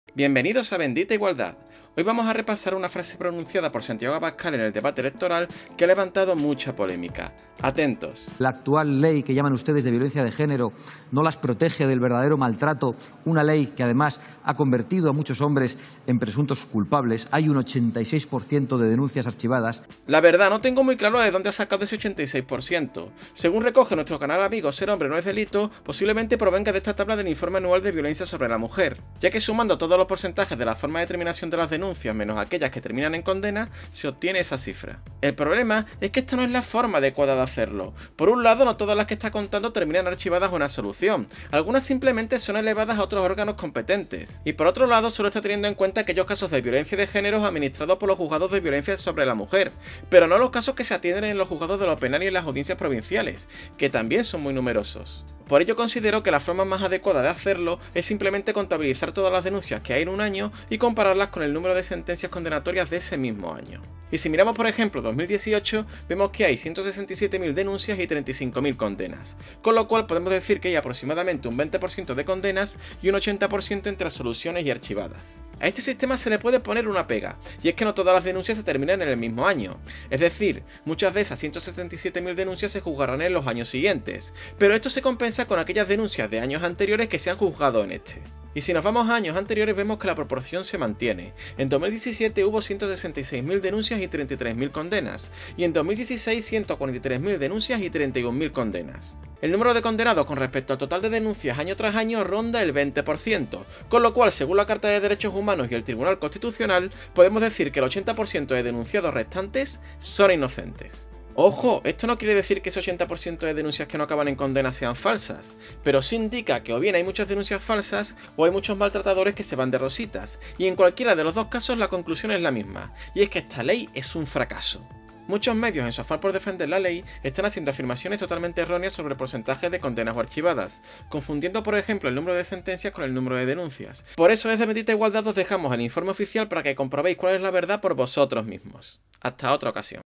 Bienvenidos a Bendita Igualdad. Hoy vamos a repasar una frase pronunciada por Santiago Abascal en el debate electoral que ha levantado mucha polémica. Atentos. La actual ley que llaman ustedes de violencia de género no las protege del verdadero maltrato, una ley que además ha convertido a muchos hombres en presuntos culpables. Hay un 86% de denuncias archivadas. La verdad, no tengo muy claro de dónde ha sacado ese 86%. Según recoge nuestro canal amigo Ser hombre no es delito, posiblemente provenga de esta tabla del informe anual de violencia sobre la mujer, ya que sumando todos los porcentajes de la forma de terminación de las denuncias menos aquellas que terminan en condena, se obtiene esa cifra. El problema es que esta no es la forma adecuada de hacerlo. Por un lado, no todas las que está contando terminan archivadas o en absolución, algunas simplemente son elevadas a otros órganos competentes. Y por otro lado, solo está teniendo en cuenta aquellos casos de violencia de género administrados por los juzgados de violencia sobre la mujer, pero no los casos que se atienden en los juzgados de lo penal y en las audiencias provinciales, que también son muy numerosos. Por ello considero que la forma más adecuada de hacerlo es simplemente contabilizar todas las denuncias que hay en un año y compararlas con el número de sentencias condenatorias de ese mismo año. Y si miramos por ejemplo 2018, vemos que hay 167.000 denuncias y 35.000 condenas, con lo cual podemos decir que hay aproximadamente un 20% de condenas y un 80% entre absoluciones y archivadas. A este sistema se le puede poner una pega, y es que no todas las denuncias se terminan en el mismo año, es decir, muchas de esas 177.000 denuncias se juzgarán en los años siguientes, pero esto se compensa con aquellas denuncias de años anteriores que se han juzgado en este. Y si nos vamos a años anteriores vemos que la proporción se mantiene. En 2017 hubo 166.000 denuncias y 33.000 condenas, y en 2016 143.000 denuncias y 31.000 condenas. El número de condenados con respecto al total de denuncias año tras año ronda el 20%, con lo cual, según la Carta de Derechos Humanos y el Tribunal Constitucional, podemos decir que el 80% de denunciados restantes son inocentes. Ojo, esto no quiere decir que ese 80% de denuncias que no acaban en condena sean falsas, pero sí indica que o bien hay muchas denuncias falsas o hay muchos maltratadores que se van de rositas, y en cualquiera de los dos casos la conclusión es la misma, y es que esta ley es un fracaso. Muchos medios, en su afán por defender la ley, están haciendo afirmaciones totalmente erróneas sobre porcentajes de condenas o archivadas, confundiendo por ejemplo el número de sentencias con el número de denuncias. Por eso desde Bendita Igualdad os dejamos el informe oficial para que comprobéis cuál es la verdad por vosotros mismos. Hasta otra ocasión.